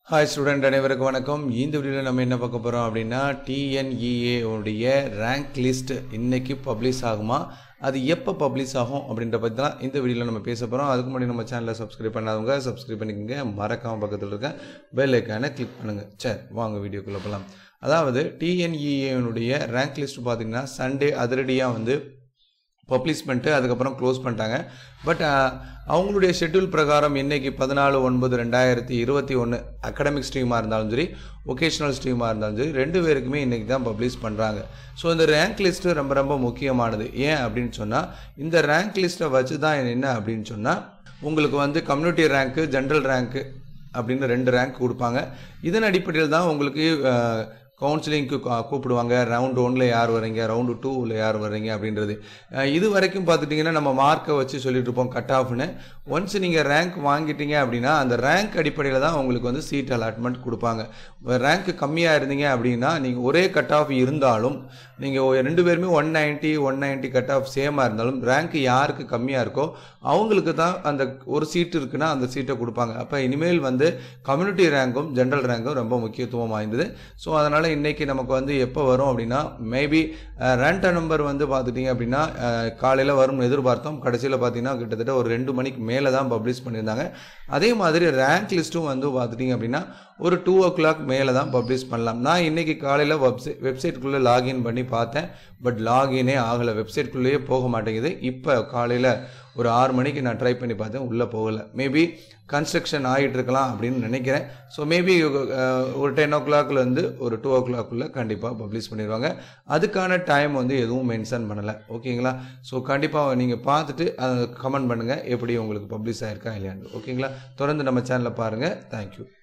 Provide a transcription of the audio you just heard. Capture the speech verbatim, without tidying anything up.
Hi student அனைவருக்கும் வணக்கம். இந்த வீடியோல நம்ம என்ன பார்க்க போறோம் அப்படினா T N E A உடைய rank list இன்னைக்கு பப்ளிஷ் ஆகுமா? அது எப்ப பப்ளிஷ் ஆகும் அப்படின்ற பத்தி தான் இந்த வீடியோல நம்ம பேச போறோம். அதுக்கு முன்னாடி நம்ம சேனலை சப்ஸ்கிரைப் பண்ணாதவங்க சப்ஸ்கிரைப் பண்ணிக்கங்க. மறக்காம பக்கத்துல இருக்க பெல் ஐகானை கிளிக் பண்ணுங்க. சரி வாங்க வீடியோக்குள்ள போலாம். அதாவது T N E A உடைய rank list பாத்தீங்கன்னா சண்டே அதிரடியா வந்து பப்ளிஷ் பண்ணிட்டு அதுக்கப்புறம் க்ளோஸ் பண்ணிட்டாங்க. பட் அவங்களுடைய ஷெட்யூல் பிரகாரம் இன்னைக்கு பதினாலு ஒன்பது ரெண்டாயிரத்தி இருபத்தி ஒன்று அகாடமிக் ஸ்ட்ரீமாக இருந்தாலும் சரி ஒகேஷனல் ஸ்ட்ரீமாக இருந்தாலும் சரி ரெண்டு பேருக்குமே இன்றைக்கி தான் பப்ளிஷ் பண்ணுறாங்க. ஸோ இந்த ரேங்க் லிஸ்ட்டு ரொம்ப ரொம்ப முக்கியமானது. ஏன் அப்படின்னு சொன்னால் இந்த ரேங்க் லிஸ்ட்டை வச்சு தான் என்ன அப்படின்னு சொன்னால் உங்களுக்கு வந்து கம்யூனிட்டி ரேங்க்கு ஜென்ரல் ரேங்க்கு அப்படின்னு ரெண்டு ரேங்க் கொடுப்பாங்க. இதன் அடிப்படையில் தான் உங்களுக்கு கவுன்சிலிங்க்கு கூப்பிடுவாங்க. ரவுண்ட் ஒன்ல யார் வரீங்க, ரவுண்டு டூவில் யார் வர்றீங்க அப்படின்றது. இது வரைக்கும் பார்த்துட்டிங்கன்னா நம்ம மார்க்கை வச்சு சொல்லிட்டு இருப்போம் கட் ஆஃப்னு. ஒன்ஸ் நீங்கள் ரேங்க் வாங்கிட்டீங்க அப்படின்னா அந்த ரேங்க் அடிப்படையில் தான் உங்களுக்கு வந்து சீட் அலாட்மெண்ட் கொடுப்பாங்க. ரேங்க் கம்மியாக இருந்தீங்க அப்படின்னா நீங்கள் ஒரே கட் ஆஃப் இருந்தாலும் நீங்கள் ரெண்டு பேருமே one ninety one ninety cut off சேமாக இருந்தாலும் ரேங்க் யாருக்கு கம்மியாக இருக்கோ அவங்களுக்கு தான் அந்த ஒரு சீட்டு இருக்குன்னா அந்த சீட்டை கொடுப்பாங்க. அப்போ இனிமேல் வந்து கம்யூனிட்டி ரேங்கும் ஜென்ரல் ரேங்கும் ரொம்ப முக்கியத்துவம் வாய்ந்தது. ஸோ அதனால் இன்னைக்கு நமக்கு வந்து எப்போ வரும் அப்படின்னா மேபி ரேண்ட நம்பர் வந்து பார்த்துட்டிங்க அப்படின்னா காலையில் வரும்னு எதிர்பார்த்தோம். கடைசியில் பார்த்தீங்கன்னா கிட்டத்தட்ட ஒரு ரெண்டு மணிக்கு மேலே தான் பப்ளிஷ் பண்ணியிருந்தாங்க. அதே மாதிரி ரேங்க் லிஸ்ட்டும் வந்து பார்த்துட்டிங்க அப்படின்னா ஒரு டூ ஓ கிளாக் மேலே தான் பப்ளிஷ் பண்ணலாம். நான் இன்றைக்கி காலையில் வெப்சைட் வெப்சைட்டுக்குள்ளே லாகின் பண்ணி பார்த்தேன். பட் லாகினே ஆகலை, வெப்சைட்குள்ளேயே போக மாட்டேங்குது. இப்போ காலையில் ஒரு ஆறு மணிக்கு நான் ட்ரை பண்ணி பார்த்தேன், உள்ளே போகலை. மேபி கன்ஸ்ட்ரக்ஷன் ஆகிட்டு இருக்கலாம் அப்படின்னு நினைக்கிறேன். ஸோ மேபி ஒரு டென் ஓ கிளாக்லேருந்து ஒரு டூ ஓ கிளாக்குள்ளே கண்டிப்பாக பப்ளிஷ் பண்ணிடுவாங்க. அதுக்கான டைம் வந்து எதுவும் மென்ஷன் பண்ணலை. ஓகேங்களா? ஸோ கண்டிப்பாக நீங்கள் பார்த்துட்டு அதை கமெண்ட் பண்ணுங்கள் எப்படி உங்களுக்கு பப்ளிஷ் ஆகிருக்கா இல்லையான்னு. ஓகேங்களா? தொடர்ந்து நம்ம சேனலை பாருங்கள். தேங்க்யூ.